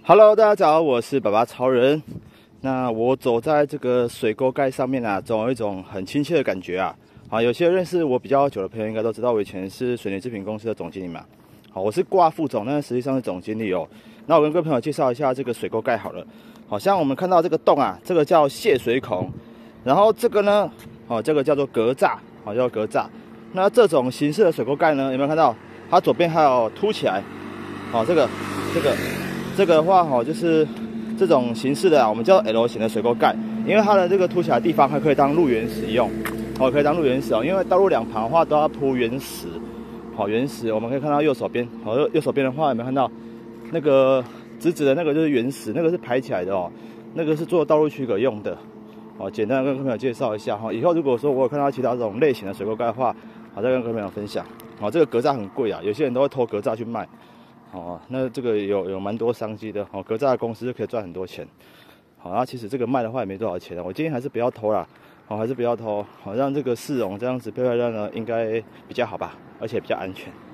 Hello，大家好，我是爸爸超人。那我走在这个水沟盖上面啊，总有一种很亲切的感觉啊。有些认识我比较久的朋友应该都知道，我以前是水泥制品公司的总经理嘛。我是挂副总，但实际上是总经理哦。那我跟各位朋友介绍一下这个水沟盖好了。好像我们看到这个洞啊，这个叫泄水孔，然后这个呢，这个叫做格栅，叫格栅。那这种形式的水沟盖呢，有没有看到？它左边还有凸起来，这个的话，就是这种形式的我们叫 L 型的水沟盖，因为它的这个凸起来的地方还可以当路缘使用，可以当路缘使用，因为道路两旁的话都要铺原石，原石我们可以看到右手边，右手边的话有没有看到那个直直的那个就是原石，那个是排起来的那个是做道路区隔用的，简单的跟各位朋友介绍一下以后如果说我有看到其他这种类型的水沟盖的话，再跟各位朋友分享。这个格栅很贵啊，有些人都会偷格栅去卖。那这个有蛮多商机的。格栅的公司就可以赚很多钱。那其实这个卖的话也没多少钱，我建议还是不要偷啦。还是不要偷。让这个市容这样子漂漂亮亮的应该比较好吧，而且比较安全。